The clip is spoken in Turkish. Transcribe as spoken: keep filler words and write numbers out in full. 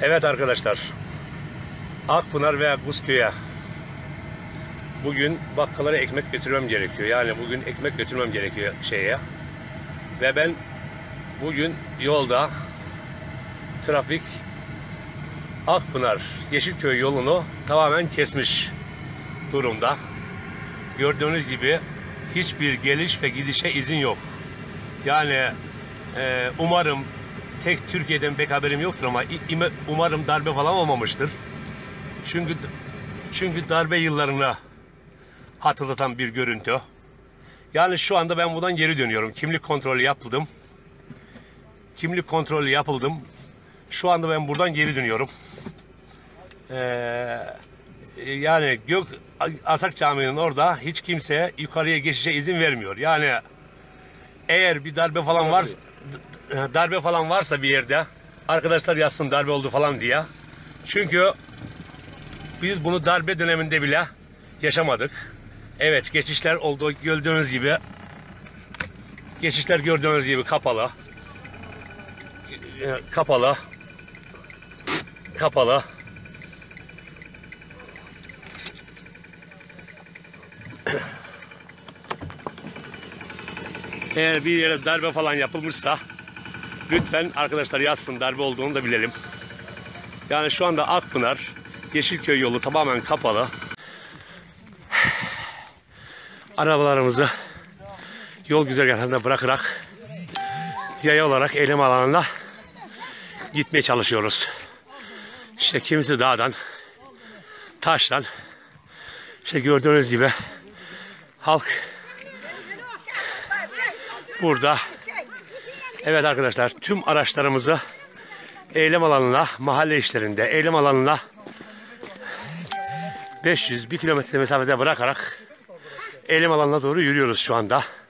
Evet arkadaşlar, Akpınar veya Kuzköy'e bugün bakkalara ekmek götürmem gerekiyor. Yani bugün ekmek götürmem gerekiyor şeye. Ve ben bugün yolda trafik Akpınar Yeşilköy yolunu tamamen kesmiş durumda. Gördüğünüz gibi hiçbir geliş ve gidişe izin yok. Yani e, umarım tek Türkiye'den pek haberim yoktur ama umarım darbe falan olmamıştır. Çünkü çünkü darbe yıllarını hatırlatan bir görüntü. Yani şu anda ben buradan geri dönüyorum. Kimlik kontrolü yapıldım. Kimlik kontrolü yapıldım. Şu anda ben buradan geri dönüyorum. Ee, yani Gök Asak Camii'nin orada hiç kimseye yukarıya geçişe izin vermiyor. Yani eğer bir darbe falan varsa darbe falan varsa bir yerde arkadaşlar yazsın darbe oldu falan diye. Çünkü biz bunu darbe döneminde bile yaşamadık. Evet, geçişler oldu gördüğünüz gibi. Geçişler gördüğünüz gibi kapalı. Kapalı. Kapalı. Eğer bir yere darbe falan yapılmışsa lütfen arkadaşlar yazsın, darbe olduğunu da bilelim. Yani şu anda Akpınar Yeşilköy yolu tamamen kapalı. Arabalarımızı yol güzergahlarına bırakarak yaya olarak eylem alanına gitmeye çalışıyoruz. İşte kimisi dağdan, taştan, işte gördüğünüz gibi halk burada. Evet arkadaşlar, tüm araçlarımızı eylem alanına, mahalle işlerinde eylem alanına beş yüz bir kilometre mesafede bırakarak eylem alanına doğru yürüyoruz şu anda.